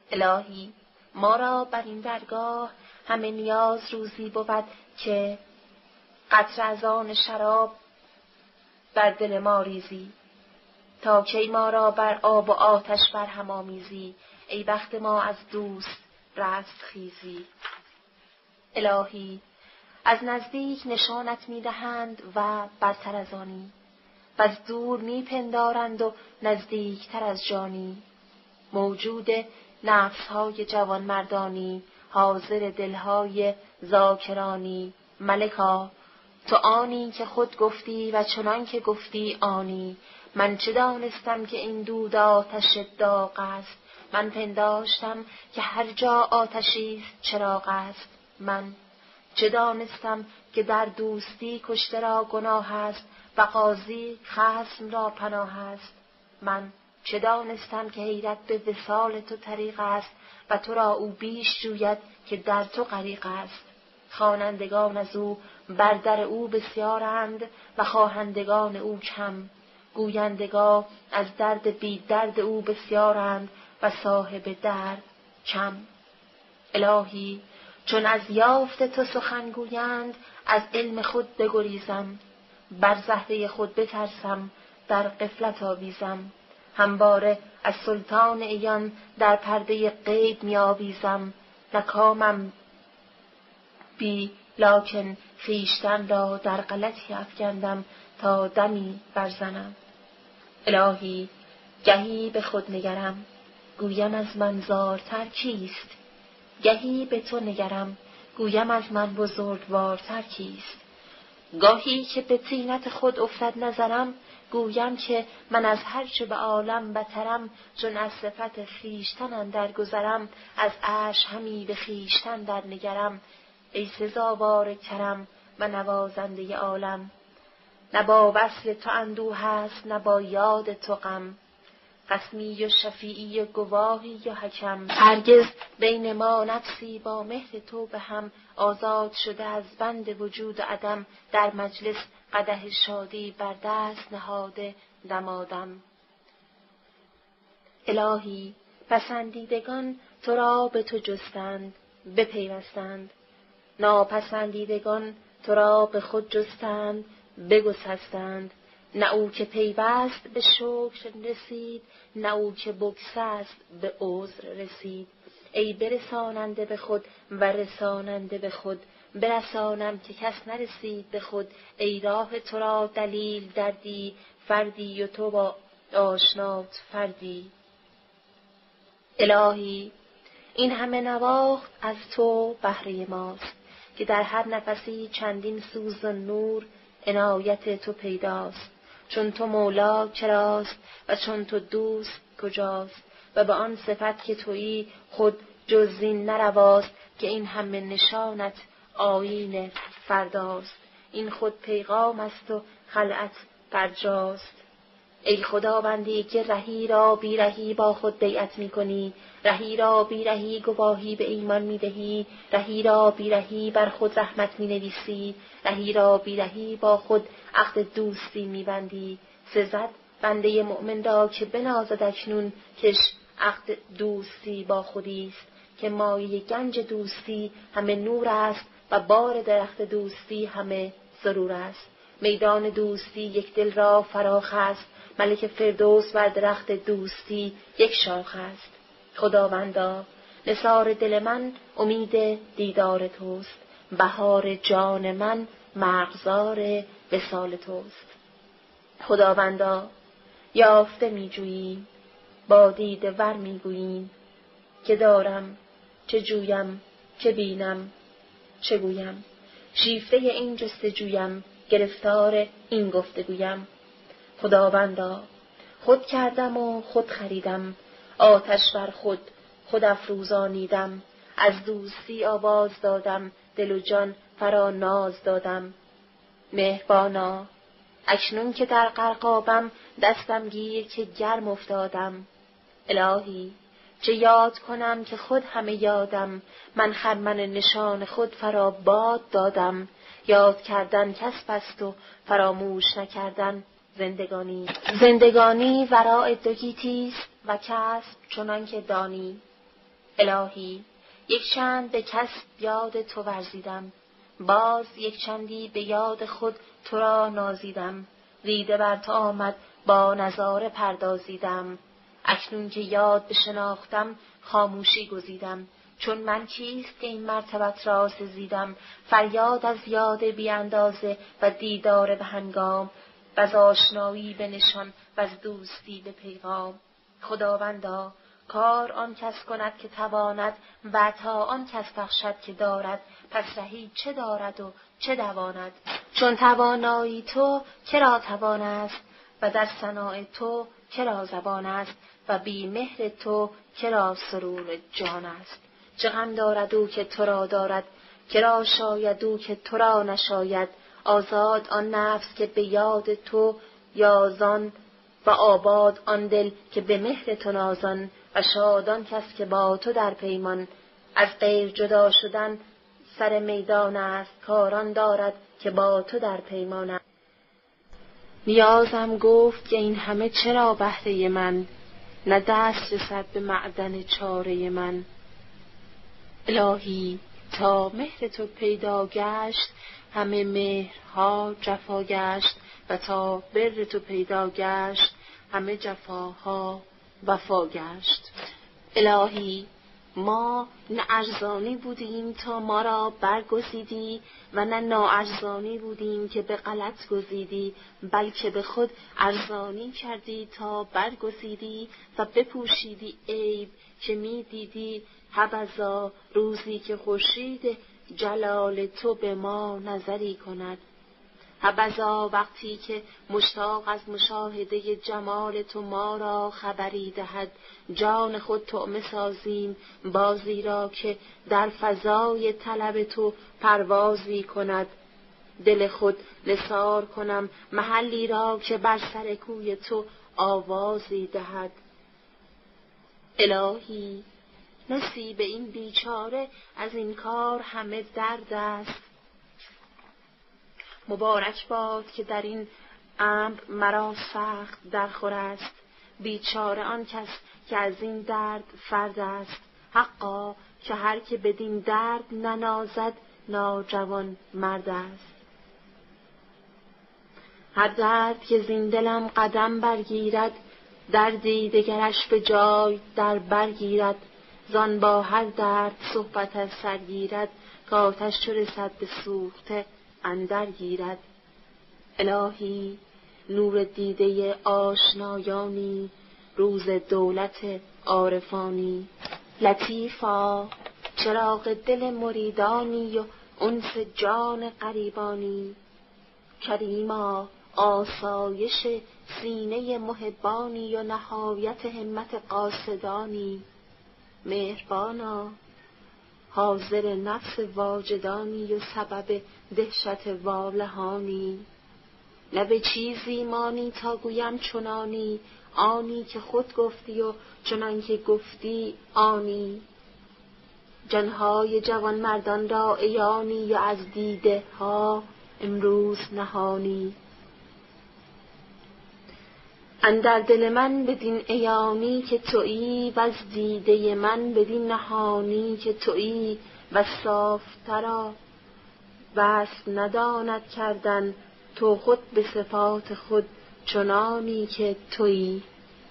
الهی ما را بر این درگاه همه نیاز روزی بود که قطره از آن شراب بر دل ما ریزی. تا کی ما را بر آب و آتش برهم آمیزی، ای بخت ما از دوست رستخیزی. الهی از نزدیک نشانت می‌دهند و برتر از آنی، و از دور می‌پندارند و نزدیکتر از جانی. موجود نفس‌های جوانمردانی، حاضر دل‌های ذاکرانی. ملکا تو آنی که خود گفتی و چنان که گفتی آنی. من چه دانستم که این دود آتش داغ است، من پنداشتم که هر جا آتشی است چراغ است. من چه دانستم که در دوستی کشته را گناه است و قاضی خصم را پناه است. من چه دانستم که حیرت به وصال تو طریق است و تو را او بیش جوید که در تو غریق است. خوانندگان از او بر در او بسیارند و خواهندگان او کم. گویندگان از درد بی درد او بسیارند و صاحب درد کم. الهی چون از یافت تو سخن گویند، از علم خود بگریزم. بر زهره خود بترسم، در غفلت آویزم. همواره از سلطان عیان در پرده غیب می آویزم. نکامم بی لکن خویشتن را در غلطی افکندم تا دمی برزنم. الهی گهی به خود نگرم، گویم از من زارتر کیست. گهی به تو نگرم، گویم از من بزرگوارتر کیست. گاهی که به طینت خود افتد نظرم، گویم که من از هر چه به عالم بترم. چون از صفت خویشتن اندر گذرم، از عرش همی به خویشتن در نگرم. ای سزاوار کرم و نوازنده عالم، نه با وصل تو اندوه است نه با یاد تو غم. قسمی و شفیعی و گواهی و حکم، هرگز بین ما نفسی با مهر تو به هم. آزاد شده از بند وجود و عدم، در مجلس قدح شادی بر دست نهاده دمادم. الهی پسندیدگان تو را به تو جستند بپیوستند، ناپسندیدگان تو را به خود جستند بگسستند. نه او که پیوست به شکر رسید، نه او که بگسست به عذر رسید. ای برساننده به خود و رساننده به خود، برسانم که کس نرسید به خود. ای راه تو را دلیل دردی فردی و تو با آشنات فردی. الهی این همه نواخت از تو بهره ماست، که در هر نفسی چندین سوز و نور عنایت تو پیداست. چون تو مولا چراست و چون تو دوست کجاست، و به آن صفت که تویی خود جز این نرواست. که این همه نشانت آیین فرداست، این خود پیغام است و خلعت برجاست. ای خداوندی که رهی را بی رهی با خود بیعت می کنی، رهی را بی رهی گواهی به ایمان می دهی، رهی را بی رهی بر خود رحمت می نویسی، رهی را بی رهی با خود عقد دوستی می بندی. سزد بنده مؤمن را که بنازد اکنون، کش عقد دوستی با خودیست. که مایه گنج دوستی همه نور است و بار درخت دوستی همه سرور است. میدان دوستی یک دل را فراخ است، ملک فردوس بر درخت دوستی یک شاخ است. خداوندا نثار دل من امید دیدار توست، بهار جان من مرغزار وصال توست. خداوندا یافته می جوییم، با دیده ور می گوییم، که دارم چه جویم چه بینم چه گویم. شیفته این جستجویم، گرفتار این گفتگویم. خداوندا خود کردم و خود خریدم، آتش بر خود افروزانیدم. از دوستی آواز دادم، دل و جان فرا ناز دادم. مهربانا اکنون که در غرقابم، دستم گیر که گرم افتادم. الهی چه یاد کنم که خود همه یادم، من خرمن نشان خود فرا باد دادم. یاد کردن کسب است و فراموش نکردن زندگانی. زندگانی وراء دو گیتی است و کسب چنان که دانی. الهی یک چند به کسب یاد تو ورزیدم، باز یک چندی به یاد خود تو را نازیدم. دیده بر تو آمد با نظاره پردازیدم، اکنون که یاد بشناختم خاموشی گزیدم. چون من کیست که این مرتبت را سزیدم، فریاد از یاد بی اندازه و دیدار به هنگام، وز آشنایی به نشان وز دوستی به پیغام. خداوندا کار آن کس کند که تواند، و عطا آن کس بخشد که دارد. پس رهی چه دارد و چه دواند؟ چون توانایی تو کرا توان است، و در ثناء تو کرا زبان است، و بی مهر تو کرا سرور جان است. چه غم دارد او که تو را دارد، کرا شاید او که تو را نشاید. آزاد آن نفس که به یاد تو یازان، و آباد آن دل که به مهر تو نازان. و شاد آن کس که با تو در پیمان، از غیر جدا شدن سر میدان است. کاران دارد که با تو در پیمان است. نیازم گفت که این همه چرا بهره من، نه دست رسد به معدن چاره من. الهی تا مهر تو پیدا گشت، همه مهرها جفا گشت. و تا بر تو پیدا گشت، همه جفاها وفا گشت. الهی ما نه ارزانی بودیم تا ما را برگزیدی، و نه ناارزانی بودیم که به غلط گزیدی، بلکه به خود ارزانی کردی تا برگزیدی و بپوشیدی عیب که می دیدی. حبذا روزی که خورشید جلال تو به ما نظری کند، حبذا وقتی که مشتاق از مشاهده جمال تو ما را خبری دهد. جان خود طعمه سازیم بازی را که در فضای طلب تو پروازی کند. دل خود نثار کنم محلی را که بر سر کوی تو آوازی دهد. الهی نصیب این بیچاره از این کار همه درد است. مبارک باد که در این امر مرا سخت درخور است. بیچاره آن کس که از این درد فرد است. حقا که هر که بدین درد ننازد ناجوان مرد است. هر درد که زین دلم قدم برگیرد، دردی دگرش به جای در برگیرد. زان با هر درد صحبت از سر گیرد، که آتش چو رسد به سوخته اندر گیرد. الهی نور دیده آشنایانی، روز دولت عارفانی. لطیفا چراغ دل مریدانی و انس جان غریبانی. کریما آسایش سینه محبانی و نهایت همت قاصدانی. مهربانا حاضر نفس واجدانی و سبب دهشت والهانی. نه به چیزی مانی تا گویم چنانی، آنی که خود گفتی و چنان که گفتی آنی. جانهای جوان مردان را عیانی و از دیده ها امروز نهانی. اندر دل من بدین عیانی که تویی، و از دیده من بدین نهانی که تویی. و صافترا وصف نداند کردن تو خود به صفات خود، چنانی که تویی.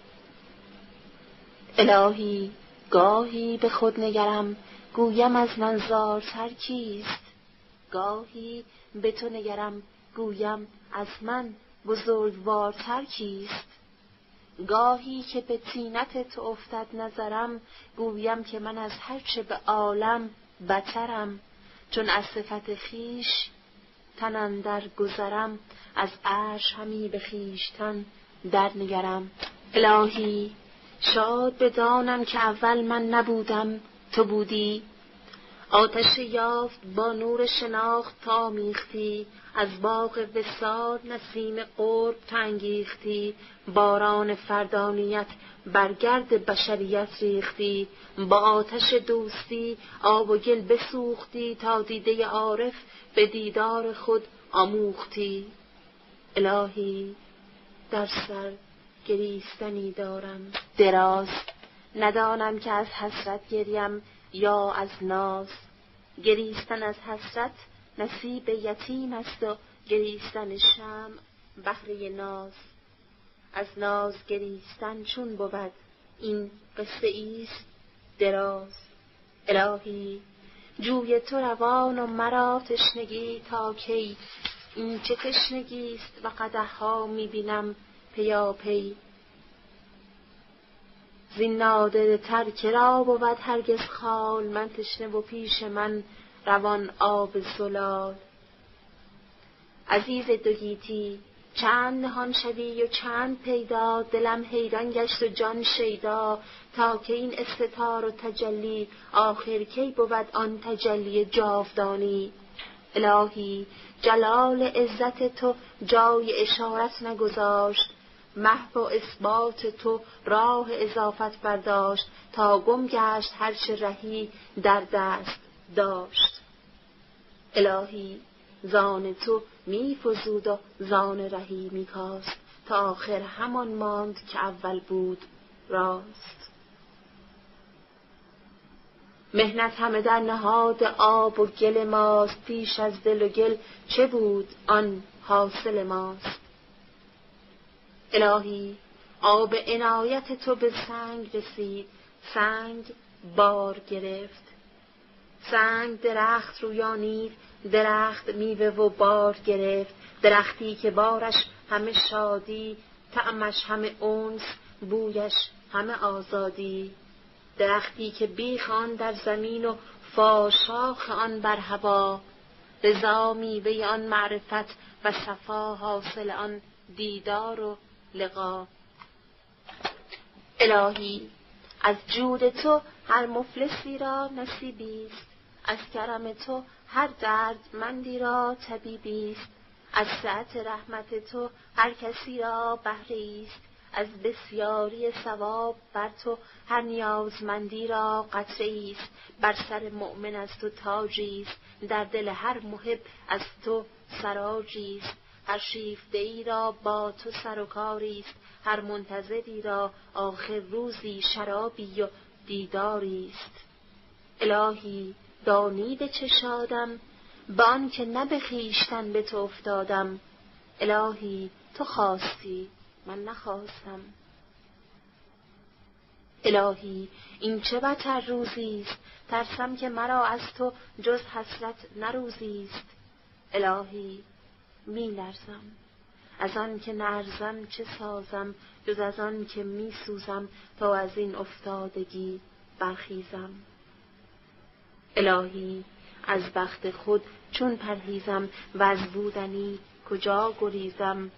الهی گاهی به خود نگرم گویم از من زارتر کیست، گاهی به تو نگرم گویم از من بزرگوارتر کیست. گاهی که به طینت تو افتد نظرم، گویم که من از هر چه به عالم بترم. چون از صفت خویش تن اندر گذرم، از عرش همی به خویشتن در نگرم. الهی شاد بدانم که اول من نبودم تو بودی. آتش یافت با نور شناخت تا میختی، از باغ وصال نسیم قرب تنگیختی. باران فردانیت بر گرد بشریت ریختی، با آتش دوستی آب و گل بسوختی. تا دیده عارف به دیدار خود آموختی. الهی در سر گریستنی دارم دراز، ندانم که از حسرت گریم یا از ناز. گریستن از حسرت نصیب یتیم است و گریستن شمع بهره ناز. از ناز گریستن چون بود این قصه ایست دراز. الهی جوی تو روان و مرا تشنگی تا کی؟ این چه تشنگیست و قدحها میبینم پیاپی. زین نادره تر کرا بود هرگز خال، من تشنه و پیش من روان آب زلال. عزیز دو گیتی چند نهان شوی و چند پیدا، دلم حیران گشت و جان شیدا. تا که این استتار و تجلی آخر کی بود آن تجلی جاودانی. الهی جلال عزت تو جای اشارت نگذاشت، محو و اثبات تو راه اضافت برداشت. تا گم گشت هر چه رهی در دست داشت. الهی زان تو می فزود و زان رهی می کاست، تا آخر همان ماند که اول بود راست. مهنت همه در نهاد آب و گل ماست، پیش از دل و گل چه بود آن حاصل ماست. الهی آب عنایت تو به سنگ رسید، سنگ بار گرفت. سنگ درخت رویانید، درخت میوه و بار گرفت. درختی که بارش همه شادی، طعمش همه انس، بویش همه آزادی. درختی که بیخ آن در زمین و فاشاخ آن بر هوا، رضا میوه آن معرفت و صفا، حاصل آن دیدار و لقا. الهی از جود تو هر مفلسی را نصیبیست، از کرم تو هر دردمندی را طبیبیست. از سعت رحمت تو هر کسی را بهره‌ایست، از بسیاری ثواب بر تو هر نیازمندی را قطره‌ایست. بر سر مؤمن از تو تاجیست، در دل هر محب از تو سراجیست. هر شیفته‌ای را با تو سر و کاریست، هر منتظری را آخر روزی شرابی و دیداریست. الهی دانی به چه شادم، به آن که نه به خویشتن به تو افتادم. الهی تو خواستی من نخواستم. الهی این چه بتر روزیست، ترسم که مرا از تو جز حسرت نروزیست. الهی می لرزم از آن که نرزم چه سازم، جز از آن که می سوزم تا از این افتادگی برخیزم. الهی از بخت خود چون پرهیزم، و از بودنی کجا گریزم.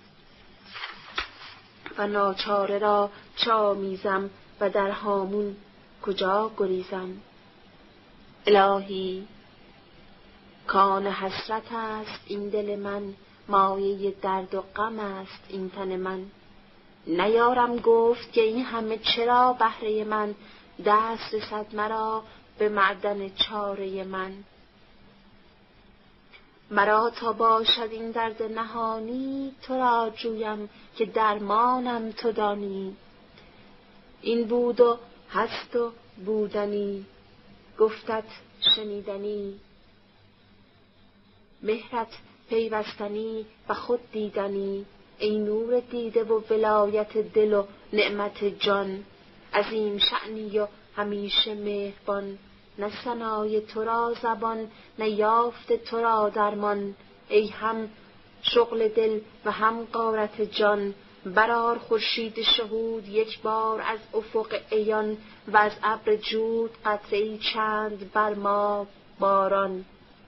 و ناچاره را چه آمیزم، و در هامون کجا گریزم. الهی کان حسرت است این دل من، مایه درد و غم است این تن من. نیارم گفت که این همه چرا بهره من، دست رسد مرا به معدن چاره من. مرا تا باشد این درد نهانی، تو را جویم که درمانم تو دانی. این بود و هست و بودنی، گفتت شنیدنی. مهرت پیوستنی و خود دیدنی، ای نور دیده و ولایت دل و نعمت جان. عظیم شأنی و همیشه مهربان، نه ثنای تو را زبان، نه یافت تو را درمان. ای هم شغل دل و هم غارت جان، برآر خورشید شهود یک بار از افق عیان، و از ابر جود قطره‌ای چند بر ما باران.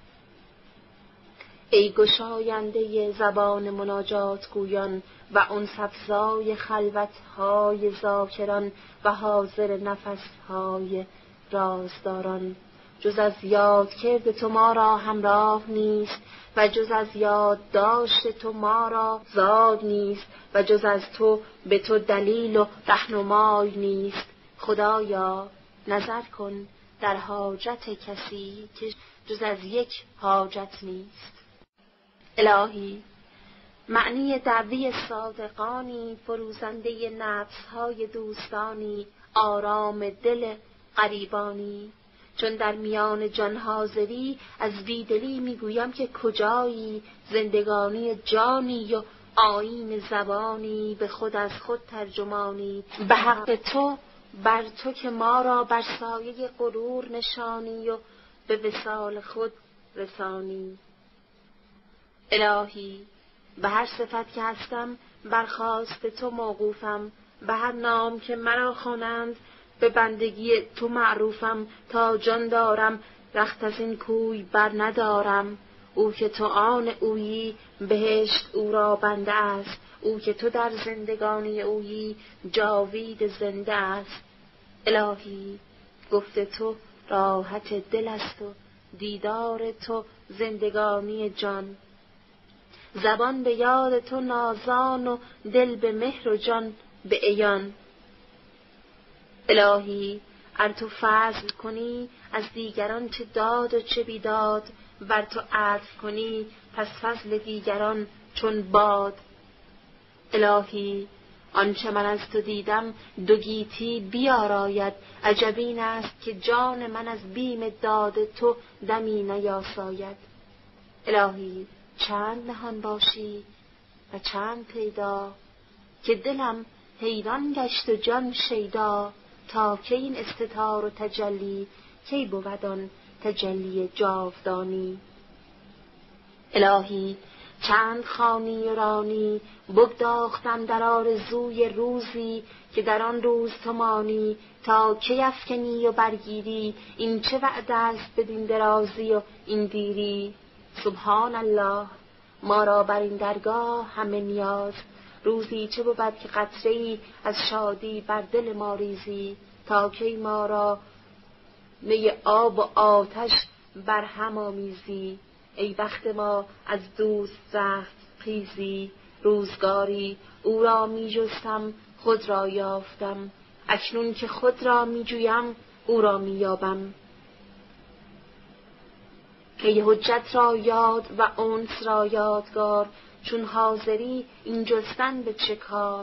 ای گشاینده زبان مناجات گویان، و انس افزای خلوت‌های ذاکران، و حاضر نفس‌های رازداران. جز از یاد کرد تو ما را همراه نیست، و جز از یاد داشت تو ما را زاد نیست، و جز از تو به تو دلیل و رهنمای نیست. خدایا نظر کن در حاجت کسی که جز از یک حاجت نیست. الهی معنی دعوی صادقانی، فروزنده نفس‌های دوستانی، آرام دل غریبانی. چون در میان جان حاضری، از بیدلی میگویم که کجایی. زندگانی جانی و آیین زبانی، به خود از خود ترجمانی. به حق تو بر تو که ما را بر سایه غرور نشانی و به وصال خود رسانی. الهی به هر صفت که هستم برخواست تو موقوفم، به هر نام که مرا خوانند به بندگی تو معروفم. تا جان دارم رخت از این کوی بر ندارم، او که تو آن اویی بهشت او را بنده است. او که تو در زندگانی اویی جاوید زنده است. الهی گفت تو راحت دل است و دیدار تو زندگانی جان. زبان به یاد تو نازان و دل به مهر و جان به عیان. الهی ار تو فضل کنی از دیگران چه داد و چه بیداد، ور تو عطف کنی پس فضل دیگران چون باد. الهی آنچه من از تو دیدم دو گیتی بیاراید، عجب این است که جان من از بیم داد تو دمی نیاساید. الهی چند نهان باشی و چند پیدا، که دلم حیران گشت و جان شیدا. تا که این استتار و تجلی، کی بود آن تجلی جاودانی. الهی چند خوانی و رانی، بگداختم در آرزوی روزی، که در آن روز تو مانی. تا کی افکنی و برگیری، این چه وعده است بدین درازی و این دیری. سبحان الله ما را بر این درگاه همه نیاز، روزی چه بود که قطره‌ای از شادی بر دل ما ریزی. تا کی ما را می آب و آتش بر هم آمیزی، ای بخت ما از دوست زخم خیزی. روزگاری او را می جستم خود را یافتم، اکنون که خود را می جویم او را می یابم. که حجت را یاد و انس را یادگار، چون حاضری این جستن به چه کار.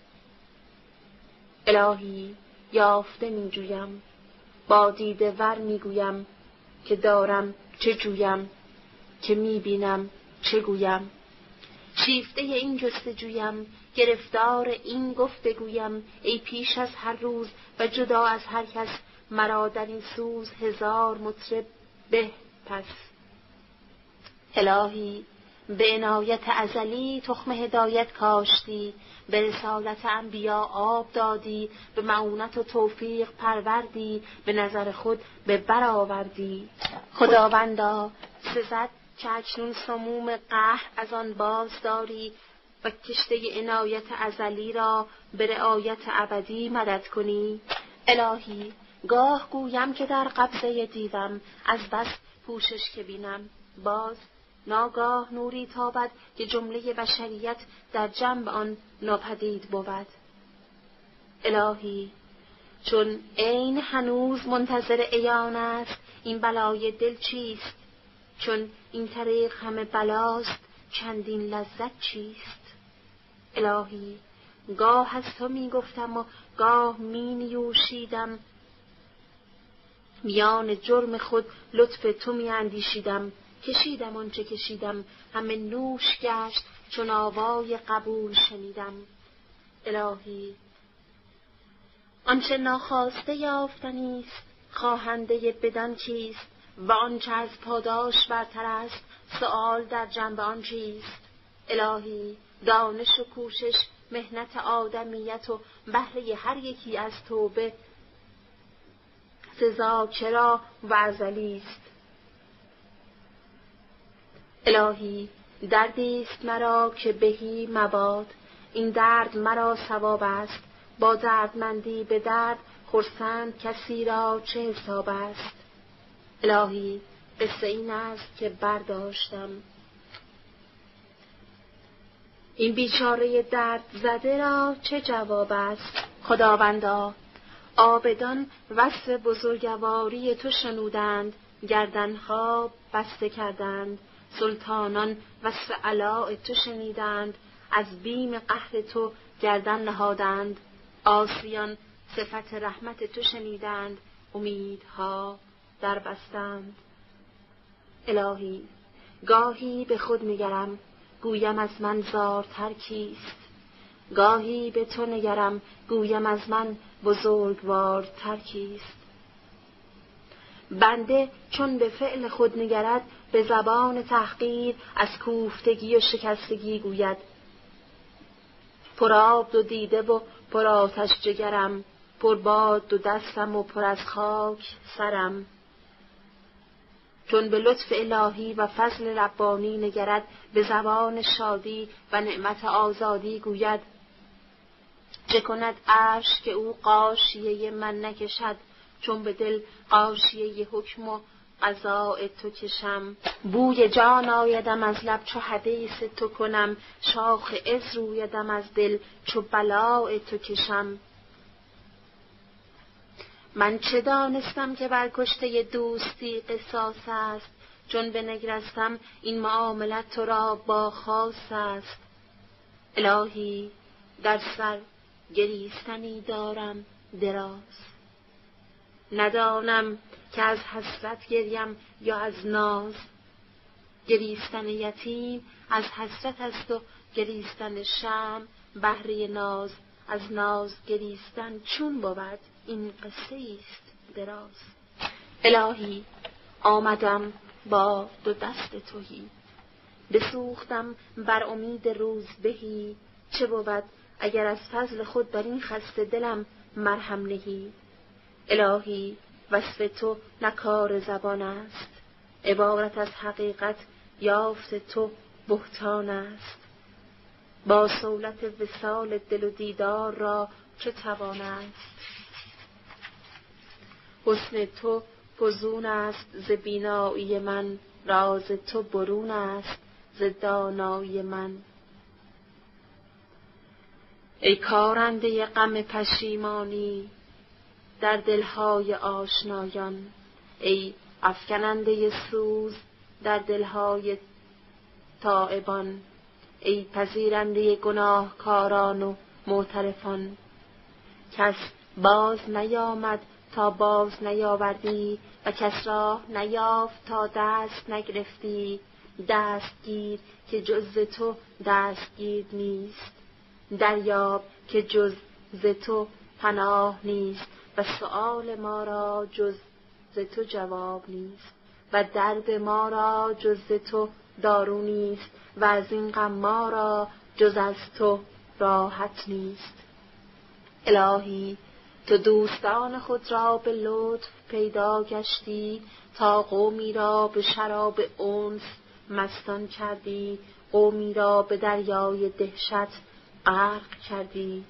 الهی یافته می جویم، با دیده ور می گویم، که دارم چه جویم، که می بینم چه گویم. شیفته این جستجویم، گرفتار این گفتگویم. ای پیش از هر روز و جدا از هر کس، مرا در این سوز هزار مطرب به پس. الهی به عنایت ازلی تخم هدایت کاشتی، به رسالت انبیا آب دادی، به معونت و توفیق پروردی، به نظر خود به برآوردی. خداوندا سزد که اکنون سموم قهر از آن باز داری، و کشته عنایت ازلی را به رعایت ابدی مدد کنی. الهی گاه گویم که در قبضه دیوم، از بس پوشش که بینم. باز ناگاه نوری تابد که جمله بشریت در جنب آن ناپدید بود. الهی چون عین هنوز منتظر عیان است، این بلای دل چیست؟ چون این طریق همه بلاست، چندین لذت چیست؟ الهی گاه از تو می گفتم و گاه می نیوشیدم، میان جرم خود لطف تو می اندیشیدم. کشیدم آنچه کشیدم، همه نوش گشت چون آوای قبول شنیدم. الهی آنچه ناخواسته یافتنی است، خواهنده بدان چیست؟ و آنچه از پاداش برتر است، سؤال در جنب آن چیست؟ الهی دانش و کوشش، مهنت آدمیت و بهره هر یکی از توبه سزا چرا و ازلی است. الهی دردی است مرا که بهی مباد، این درد مرا ثواب است. با دردمندی به درد خرسند کسی را چه حساب است؟ الهی قصه این است که برداشتم، این بیچاره درد زده را چه جواب است؟ خداوندا عابدان وصف بزرگواری تو شنودند، گردنها بسته کردند. سلطانان وصف علاء تو شنیدند، از بیم قهر تو گردن نهادند. عاصیان صفت رحمت تو شنیدند، امیدها در بستند. الهی گاهی به خود نگرم، گویم از من زارتر کیست؟ گاهی به تو نگرم، گویم از من بزرگوارتر کیست؟ بنده چون به فعل خود نگرد، به زبان تحقیر از کوفتگی و شکستگی گوید. پرآب دو دیده و پر آتش جگرم، پر باد دو دستم و پر از خاک سرم. چون به لطف الهی و فضل ربانی نگرد، به زبان شادی و نعمت آزادی گوید. چه کند عرش که او غاشیه من نکشد، چون به دل غاشیه حکم و قضاء تو کشم. بوی جان آیدم از لب چو حدیث تو کنم، شاخ عز رویدم از دل چو بلاء تو کشم. من چه دانستم که بر کشته دوستی قصاص است، چون بنگرستم این معاملت تو را با خاص است. الهی در سر گریستنی دارم دراز، ندانم که از حسرت گریم یا از ناز. گریستن یتیم از حسرت است و گریستن شمع بهره ناز. از ناز گریستن چون بود این قصه است دراز. الهی آمدم با دو دست تویی، بسوختم بر امید روز بهی. چه بود اگر از فضل خود بر این خسته دلم مرهم نهی؟ الهی وصف تو نه کار زبان است، عبارت از حقیقت یافت تو بهتان است. با صولت وصال دل و دیدار را چه توان است؟ حسن تو فزون است ز بینایی من، راز تو برون است ز دانایی من. ای کارنده غم پشیمانی در دلهای آشنایان، ای افکننده سوز در دلهای تائبان، ای پذیرنده گناهکاران و معترفان. کس باز نیامد تا باز نیاوردی، و کس راه نیافت تا دست نگرفتی. دستگیر که جز ز تو دستگیر نیست، دریاب که جز ز تو پناه نیست. و سؤال ما را جز ز تو جواب نیست، و درد ما را جز ز تو دارو نیست. و از این غم ما را جز از تو راحت نیست. الهی تو دوستان خود را به لطف پیدا گشتی، تا قومی را به شراب انس مستان کردی. قومی را به دریای دهشت غرق کردی.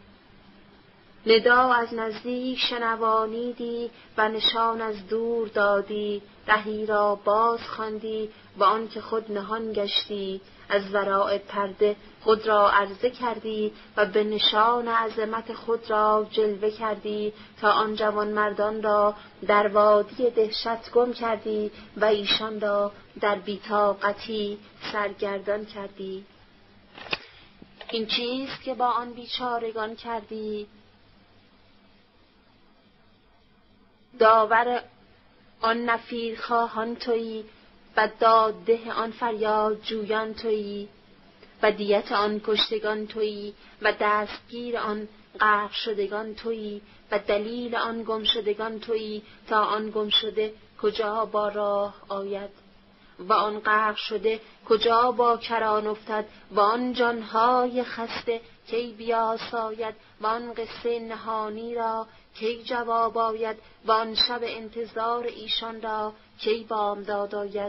ندا از نزدیک شنوانیدی و نشان از دور دادی. رهی را باز خواندی و آن که خود نهان گشتی. از وراء پرده خود را عرضه کردی و به نشان عظمت خود را جلوه کردی. تا آن جوان مردان را در وادی دهشت گم کردی و ایشان را در بی‌طاقتی سرگردان کردی. این چیست که با آن بیچارگان کردی؟ داور آن نفیرخواهان تویی و دادده آن فریاد جویان تویی. و دیت آن کشتگان تویی و دستگیر آن غرق شدگان تویی. و دلیل آن گم شدگان تویی تا آن گم شده کجا با راه آید، و آن غرق شده کجا با کران افتد. و آن جانهای خسته کی بیاساید، و آن قصه نهانی را کی جواب آید، و آن شب انتظار ایشان را کی بامداد آید.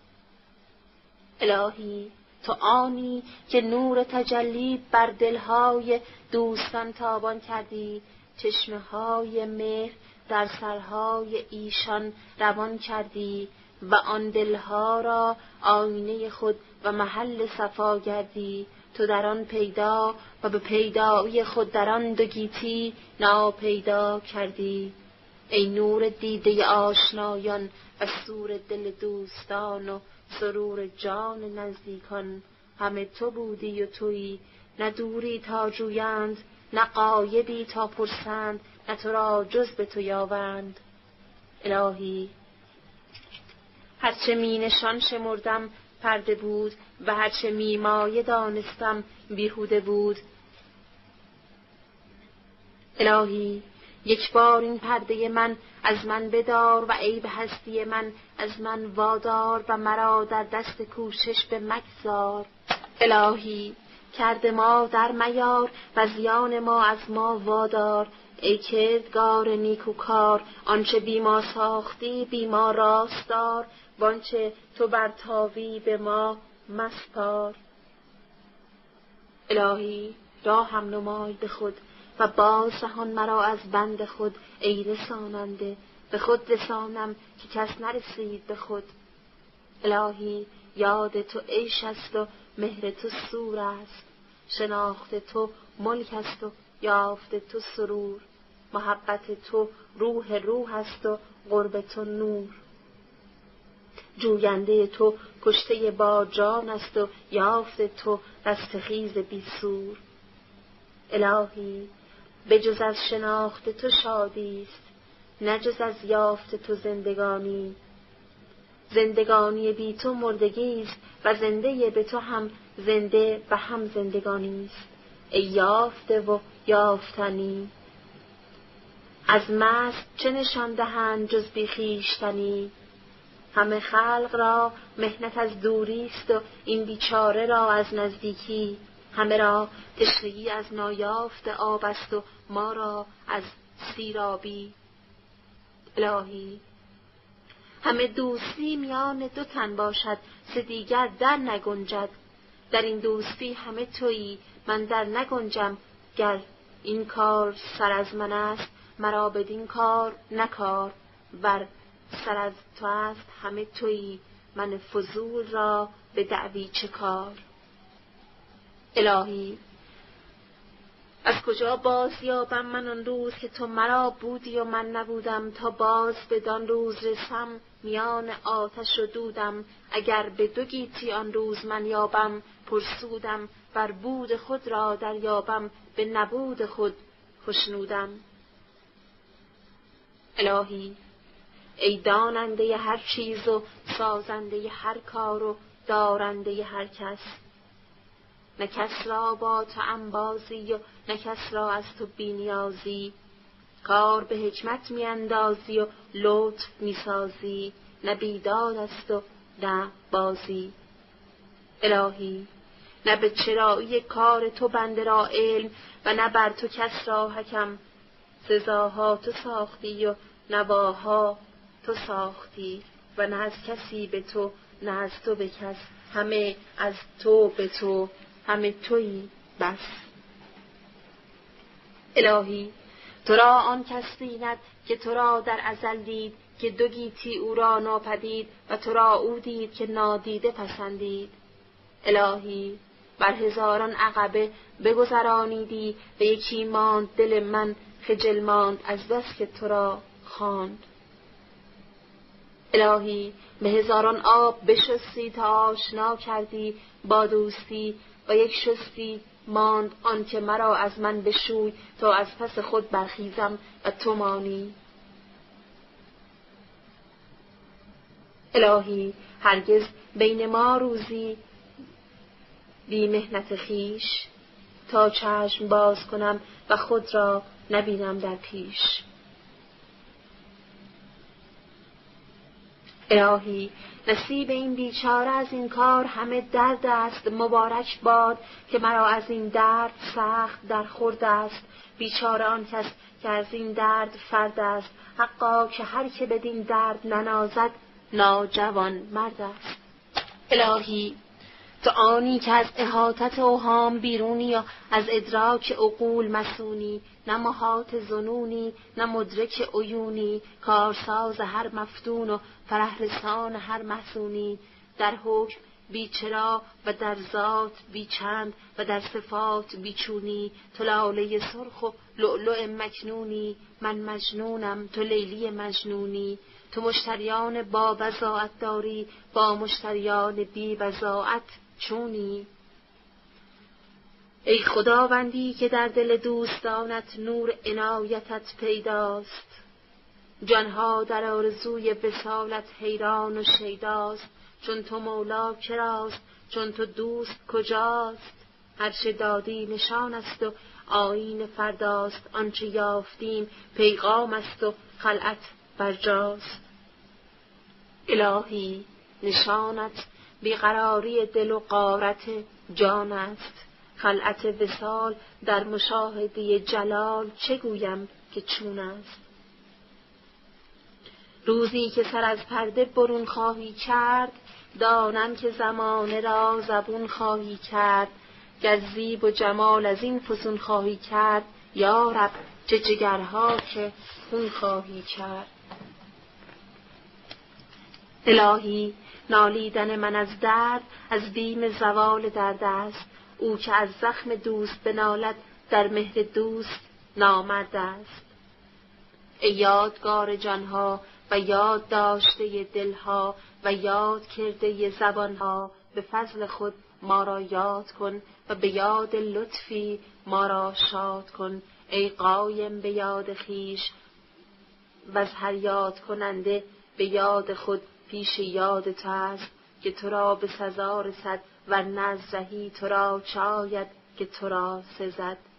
الهی تو آنی که نور تجلی بر دلهای دوستان تابان کردی. چشمه های مهر در سرهای ایشان روان کردی و آن دلها را آینه خود و محل صفا گردی. تو در آن پیدا و به پیدایی خود در آن دو گیتی ناپیدا کردی. ای نور دیده آشنایان و سور دل دوستان و سرور جان نزدیکان، همه تو بودی و تویی. نه دوری تا جویند نه غایبی تا پرسند، نه تو را جز به تو یابند. الهی هرچه می نشان شمردم پرده بود و هرچه می مایه دانستم بیهوده بود. الهی یک بار این پرده من از من بدار و عیب هستی من از من وادار و مرا در دست کوشش به مگذار. الهی کرد ما در میار و زیان ما از ما وادار. ای کردگار نیکوکار، آنچه بی ما ساختی بی ما راست دار، وانچه تو برتاوی به ما مسپار. الهی راهم نمای به خود و باز رهان مرا از بند خود. ای رساننده به خود رسانم که کس نرسید به خود. الهی یاد تو عیش است و مهر تو سور است، شناخت تو ملک است و یافت تو سرور. محبت تو روح است و قرب تو نور. جوینده تو کشته با جان است و یافت تو رستخیز بی سور. الهی به جز از شناخت تو شادی است، نه جز از یافت تو زندگانی. زندگانی بی تو مردگی است و زنده به تو هم زنده و هم زندگانی است. ای یافته و یافتنی، از مست چه نشان دهند جز بی خویشتنی. همه خلق را محنت از دوری است و این بیچاره را از نزدیکی. همه را تشنگی از نایافت آب است و ما را از سیرابی. الهی همه دوستی میان دو تن باشد، سه دیگر در نگنجد. در این دوستی همه تویی، من در نگنجم. گر این کار سر از من است، مرا بدین کار نکار. ور سر از تو است همه تویی، من فضول را به دعوی چه کار. الهی از کجا باز یابم من آن روز که تو مرا بودی و من نبودم؟ تا باز بدان روز رسم میان آتش و دودم. اگر به دو گیتی آن روز من یابم پرسودم، بر بود خود را دریابم به نبود خود خشنودم. الهی ای داننده هر چیز و سازنده هر کار و دارنده هر کس، نه کس را با تو انبازی و نه کس را از تو بی‌نیازی. کار به حکمت میاندازی و لطف میسازی، نه بیداد است و نه بازی. الهی نه به چرایی کار تو بنده را علم و نه بر تو کس را حکم. سزاها تو ساختی و نواها تو ساختی و نه از کسی به تو نه از تو به کس. همه از تو به تو، همه تویی بس. الهی تو را آن کس بیند که تو را در ازل دید، که دو گیتی او را ناپدید و تو را او دید که نادیده پسندید. الهی بر هزاران عقبه بگذرانیدی و یکی ماند دل من خجل ماند از بس که تو را خواند. الهی به هزاران آب بشستی تا آشنا کردی با دوستی و یک شستی ماند آن که مرا از من بشوی تا از پس خود برخیزم و تو مانی. الهی هرگز بین ما روزی بی محنت خویش، تا چشم باز کنم و خود را نبینم در پیش. الهی نصیب این بیچاره از این کار همه درد است. مبارک باد که مرا از این درد سخت در خورد است. بیچاره آن کس که از این درد فرد است. حقا که هر که بدین درد ننازد ناجوان مرد است. الهی تو آنی که از احاطت اوهام بیرونی و از ادراک عقول مسونی، نه محاط ظنونی نه مدرک عیونی، کارساز هر مفتون و فرح رسان هر محزونی. در حکم بی چرا و در ذات بی چند و در صفات بی چونی. تو لاله سرخ و لؤلؤ مکنونی، من مجنونم تو لیلی مجنونی. تو مشتریان با بضاعت داری، با مشتریان بی بضاعت چونی. ای خداوندی که در دل دوستانت نور عنایتت پیداست. جانها در آرزوی وصالت حیران و شیداست. چون تو مولا کراست، چون تو دوست کجاست؟ هرچه دادی نشان است و آیین فرداست. آنچه یافتیم پیغام است و خلعت برجاست. الهی نشانت بیقراری دل و غارت جان است. خلعت وصال در مشاهده جلال چه گویم که چون است؟ روزی که سر از پرده برون خواهی کرد، دانم که زمانه را زبون خواهی کرد. گر زیب و جمال از این فزون خواهی کرد، یا رب چه جگرها که خون خواهی کرد. الهی نالیدن من از درد از بیم زوال درد است. او که از زخم دوست بنالد در مهر دوست نامرد است. ای یادگار جانها و یاد داشته دلها و یاد کرده زبانها، به فضل خود ما را یاد کن و به یاد لطفی ما را شاد کن. ای قایم به یاد خویش و از هر یاد کننده به یاد خود پیش یاد تو است که تو را به سزا رسد، ورنه از رهی تو را چه آید که تو را سزد.